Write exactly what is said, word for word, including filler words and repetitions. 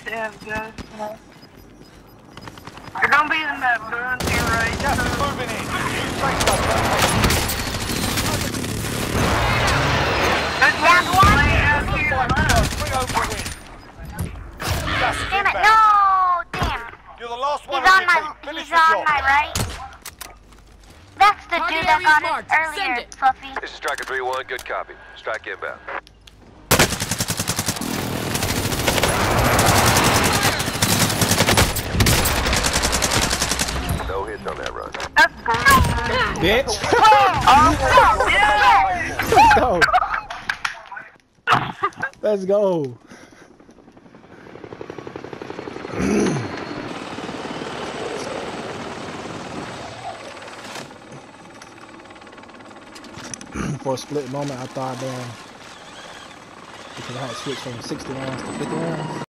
yeah, guys. You're gonna be in that burn here, right? Just moving in. Safe zone. There's one way out here left. Three over win. Just Damn it, inbound. no! Damn. You're the last He's one on of your my, team. Finish he's the on job. my right. That's the Target dude that area's got marked. it earlier, Send it. Fluffy. This is Striker three one, good copy. Strike inbound. No hits on that run. That's bullshit. Bitch. Oh, Let's go. Let's go. For a split moment, I thought, damn, because I had switched from sixty rounds to fifty rounds.